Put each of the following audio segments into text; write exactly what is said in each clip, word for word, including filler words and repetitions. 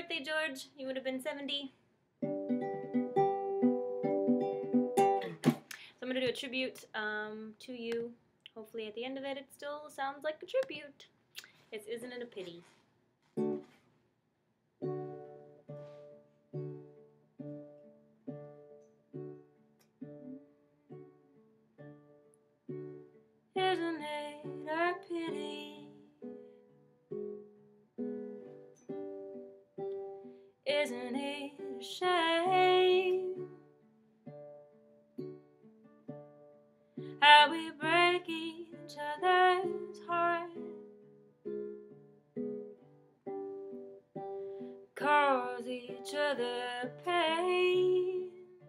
birthday, George. You would have been seventy. So I'm going to do a tribute um, to you. Hopefully at the end of it, it still sounds like a tribute. It's Isn't It a Pity? Isn't it a pity? Isn't it a shame how we break each other's heart, cause each other pain,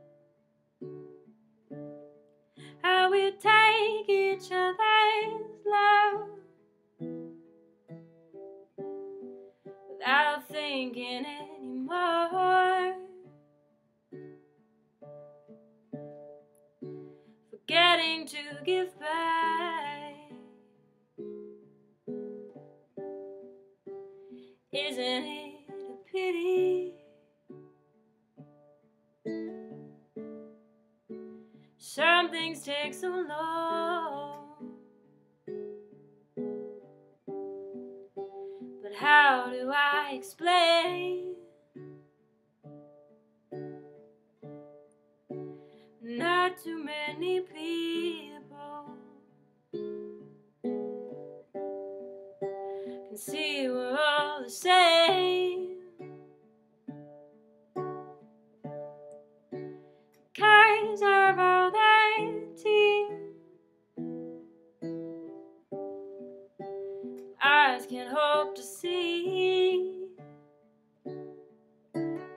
how we take each other's love without thinking anymore, forgetting to give back. Isn't it a pity? Some things take so long, but how do I explain? Not too many people can see we're all the same. Kinds of all that tears, eyes can hope to see the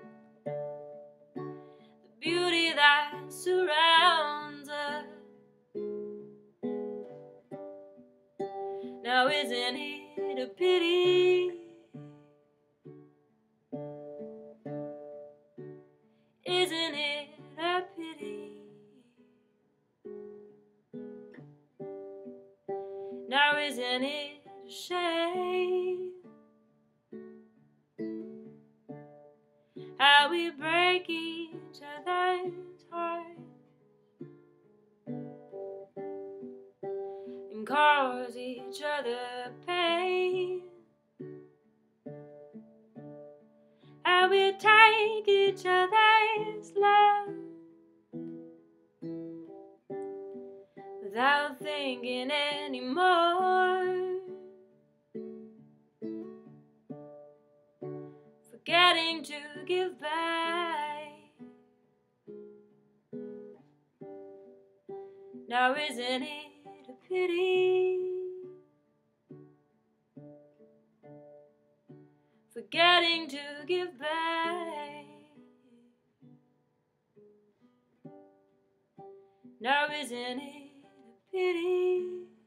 beauty that surrounds us. Now isn't it a pity? Isn't it a pity? Now isn't it a shame how we break each other's hearts and cause each other pain, how we take each other's love without thinking anymore, forgetting to give back. Now isn't it a pity? Forgetting to give back. Now isn't it a pity?